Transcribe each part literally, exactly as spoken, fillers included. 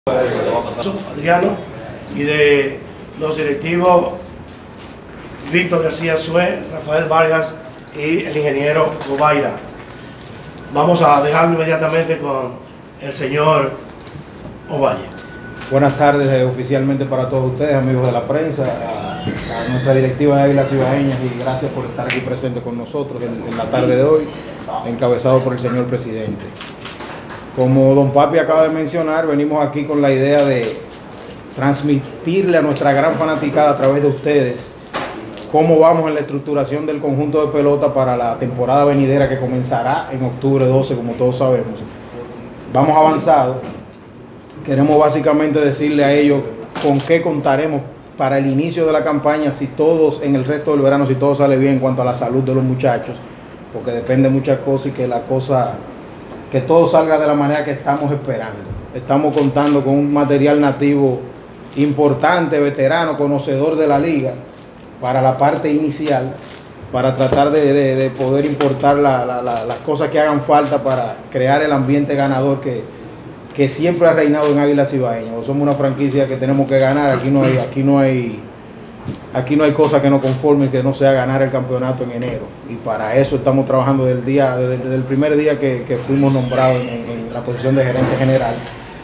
Adriano y de los directivos Víctor García Sue, Rafael Vargas y el ingeniero Gobaira. Vamos a dejarlo inmediatamente con el señor Ovalle. Buenas tardes eh, oficialmente para todos ustedes, amigos de la prensa, a, a nuestra directiva de Águilas Cibaeñas, y gracias por estar aquí presente con nosotros en, en la tarde de hoy, encabezado por el señor presidente. Como don Papi acaba de mencionar, venimos aquí con la idea de transmitirle a nuestra gran fanaticada a través de ustedes cómo vamos en la estructuración del conjunto de pelota para la temporada venidera que comenzará en octubre doce, como todos sabemos. Vamos avanzados. Queremos básicamente decirle a ellos con qué contaremos para el inicio de la campaña, si todos en el resto del verano, si todo sale bien en cuanto a la salud de los muchachos, porque depende de muchas cosas y que la cosa... que todo salga de la manera que estamos esperando. Estamos contando con un material nativo importante, veterano, conocedor de la liga, para la parte inicial, para tratar de, de, de poder importar la, la, la, las cosas que hagan falta para crear el ambiente ganador que, que siempre ha reinado en Águilas Cibaeñas. Somos una franquicia que tenemos que ganar, aquí no hay, aquí no hay, aquí no hay cosa que nos conforme que no sea ganar el campeonato en enero, y para eso estamos trabajando desde el, día, desde, desde el primer día que, que fuimos nombrados en, en la posición de gerente general.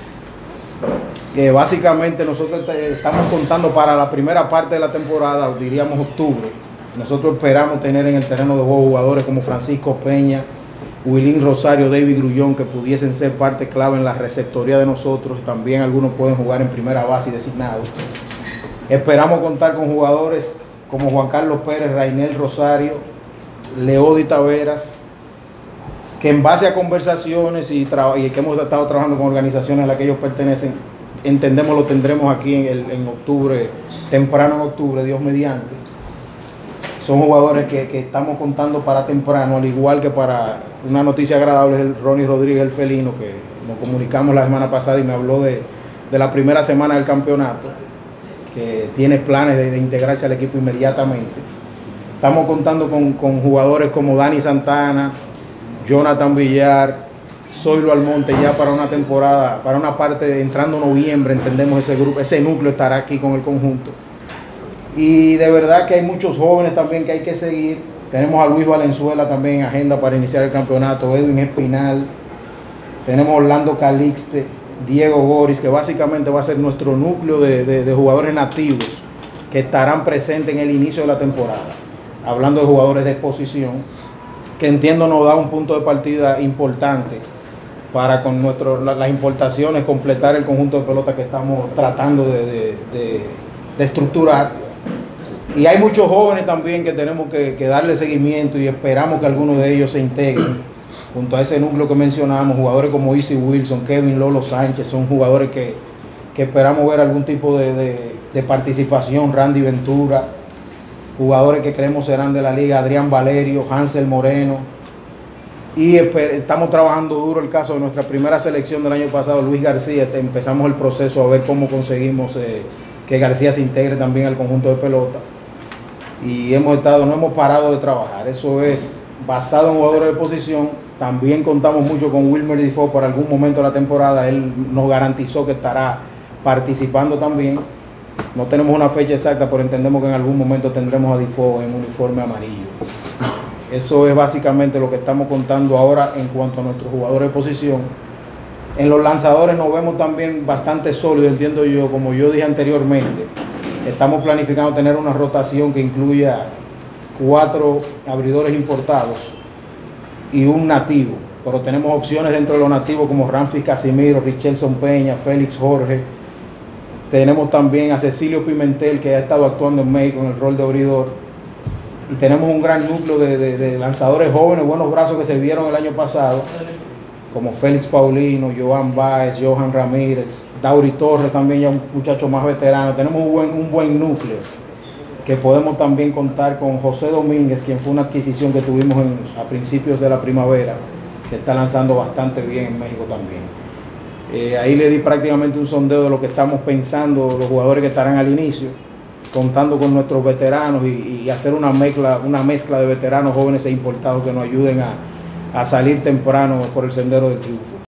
Que básicamente nosotros estamos contando para la primera parte de la temporada, diríamos octubre. Nosotros esperamos tener en el terreno de juego jugadores como Francisco Peña, Wilín Rosario, David Grullón, que pudiesen ser parte clave en la receptoría de nosotros. También algunos pueden jugar en primera base y designados. Esperamos contar con jugadores como Juan Carlos Pérez, Rainel Rosario, Leody Taveras, que en base a conversaciones y, y que hemos estado trabajando con organizaciones a las que ellos pertenecen, entendemos lo tendremos aquí en, el, en octubre, temprano en octubre, Dios mediante. Son jugadores que, que estamos contando para temprano, al igual que para una noticia agradable es el Ronnie Rodríguez, el felino, que nos comunicamos la semana pasada y me habló de, de la primera semana del campeonato, que tiene planes de, de integrarse al equipo inmediatamente. Estamos contando con, con jugadores como Dani Santana, Jonathan Villar, Zoilo Almonte, ya para una temporada, para una parte de entrando noviembre, entendemos ese grupo, ese núcleo estará aquí con el conjunto. Y de verdad que hay muchos jóvenes también que hay que seguir. Tenemos a Luis Valenzuela también en agenda para iniciar el campeonato, Edwin Espinal, tenemos a Orlando Calixte, Diego Goris, que básicamente va a ser nuestro núcleo de, de, de jugadores nativos que estarán presentes en el inicio de la temporada. Hablando de jugadores de posición, que entiendo nos da un punto de partida importante para con nuestro, la, las importaciones completar el conjunto de pelota que estamos tratando de, de, de, de estructurar. Y hay muchos jóvenes también que tenemos que, que darle seguimiento, y esperamos que algunos de ellos se integren junto a ese núcleo que mencionamos. Jugadores como Easy Wilson, Kevin Lolo Sánchez, son jugadores que, que esperamos ver algún tipo de, de, de participación. Randy Ventura, jugadores que creemos serán de la liga, Adrián Valerio, Hansel Moreno, y estamos trabajando duro el caso de nuestra primera selección del año pasado, Luis García. Empezamos el proceso a ver cómo conseguimos eh, que García se integre también al conjunto de pelota, y hemos estado, no hemos parado de trabajar. Eso es basado en jugadores de posición. También contamos mucho con Wilmer Difo para algún momento de la temporada. Él nos garantizó que estará participando también. No tenemos una fecha exacta, pero entendemos que en algún momento tendremos a Difo en uniforme amarillo. Eso es básicamente lo que estamos contando ahora en cuanto a nuestros jugadores de posición. En los lanzadores nos vemos también bastante sólidos, entiendo yo, como yo dije anteriormente. Estamos planificando tener una rotación que incluya cuatro abridores importados y un nativo, pero tenemos opciones dentro de los nativos como Ramfis Casimiro, Richelson Peña, Félix Jorge. Tenemos también a Cecilio Pimentel, que ha estado actuando en México en el rol de abridor, y tenemos un gran núcleo de, de, de lanzadores jóvenes, buenos brazos que se vieron el año pasado, como Félix Paulino, Joan Baez, Johan Ramírez, Dauri Torres, también ya un muchacho más veterano. Tenemos un buen, un buen núcleo, que podemos también contar con José Domínguez, quien fue una adquisición que tuvimos en, a principios de la primavera, que está lanzando bastante bien en México también. Eh, ahí le di prácticamente un sondeo de lo que estamos pensando, los jugadores que estarán al inicio, contando con nuestros veteranos, y, y hacer una mezcla, una mezcla de veteranos, jóvenes e importados que nos ayuden a, a salir temprano por el sendero del triunfo.